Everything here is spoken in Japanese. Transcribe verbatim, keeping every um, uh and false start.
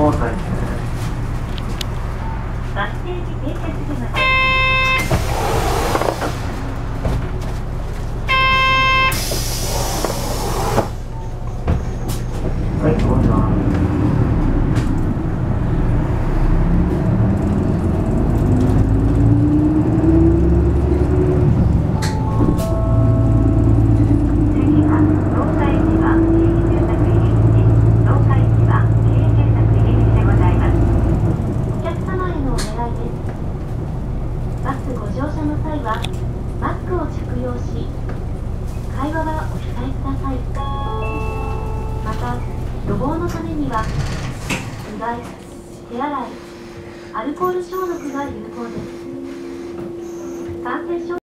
交代中。 バス停に停車するまで。 はい、ございます。 バスご乗車の際はマスクを着用し、会話はお控えください。また、予防のためにはうがい、手洗い、アルコール消毒が有効です。感染症